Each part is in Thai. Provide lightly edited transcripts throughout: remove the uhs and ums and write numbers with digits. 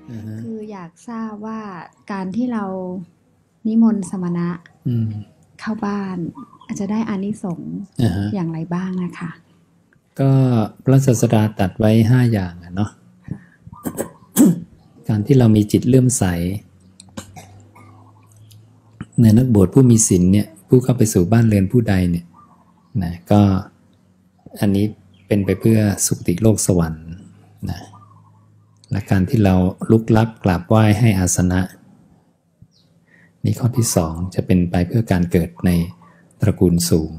คืออยากทราบว่าการที่เรานิมนต์สมณะเข้าบ้านอาจจะได้อานิสงส์อย่างไรบ้างนะคะก็พระศาสดาตรัสไว้5อย่างเนาะการที่เรามีจิตเลื่อมใสในนักบวชผู้มีศีลเนี่ยผู้เข้าไปสู่บ้านเรือนผู้ใดเนี่ยนะก็อันนี้เป็นไปเพื่อสุคติโลกสวรรค์นะและการที่เราลุกลับกราบไหว้ให้อาสนะนี่ข้อที่2จะเป็นไปเพื่อการเกิดในตระกูลสูง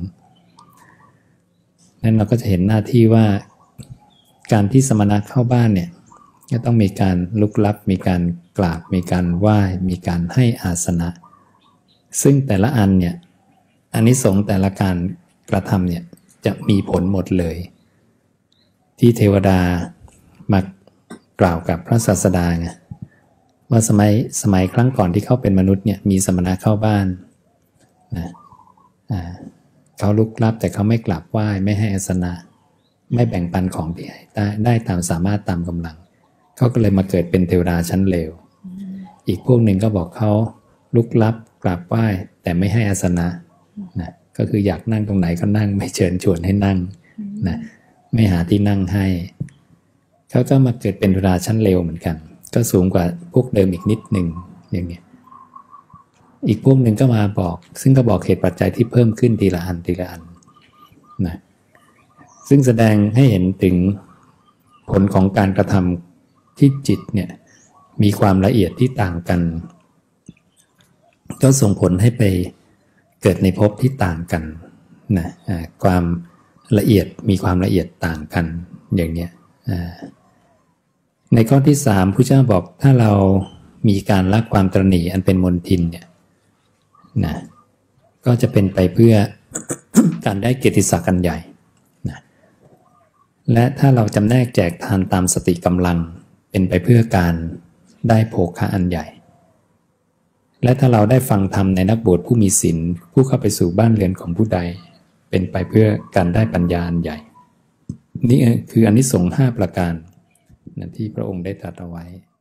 นั้นเราก็จะเห็นหน้าที่ว่าการที่สมณะเข้าบ้านเนี่ยก็ต้องมีการลุกลับมีการกราบมีการไหว้มีการให้อาสนะซึ่งแต่ละอันเนี่ยอานิสงส์แต่ละการกระทำเนี่ยจะมีผลหมดเลยที่เทวดามากล่าวกับพระศาสดาไงว่าสมัยครั้งก่อนที่เขาเป็นมนุษย์เนี่ยมีสมณะเข้าบ้านนะเขาลุกลับแต่เขาไม่กราบไหว้ไม่ให้อาสนะไม่แบ่งปันของที่ให้ได้ตามสามารถตามกำลังเขาก็เลยมาเกิดเป็นเทวดาชั้นเลวอีกพวกหนึ่งก็บอกเขาลุกลับกราบไหว้แต่ไม่ให้อาสนะนะก็คืออยากนั่งตรงไหนก็นั่งไม่เชิญชวนให้นั่งนะไม่หาที่นั่งให้เขาก็มาเกิดเป็นเทวดาชั้นเลวเหมือนกันก็สูงกว่าพวกเดิมอีกนิดหนึ่งอย่างเงี้ยอีกพวกหนึ่งก็มาบอกซึ่งก็บอกเหตุปัจจัยที่เพิ่มขึ้นทีละอันนะซึ่งแสดงให้เห็นถึงผลของการกระทำที่จิตเนี่ยมีความละเอียดที่ต่างกันก็ส่งผลให้ไปเกิดในภพที่ต่างกันนะความละเอียดมีความละเอียดต่างกันอย่างเนี้ยในข้อที่3พระเจ้าบอกถ้าเรามีการละความตระหนี่อันเป็นมลทินเนี่ยนะก็จะเป็นไปเพื่อ การได้เกียรติศักดิ์อันใหญ่นะและถ้าเราจำแนกแจกทานตามสติกำลังเป็นไปเพื่อการได้โภคะอันใหญ่และถ้าเราได้ฟังธรรมในนักบวชผู้มีศีลผู้เข้าไปสู่บ้านเรือนของผู้ใดเป็นไปเพื่อการได้ปัญญาอันใหญ่นี่คืออานิสงส์5ประการที่พระองค์ได้ตรัสเอาไว้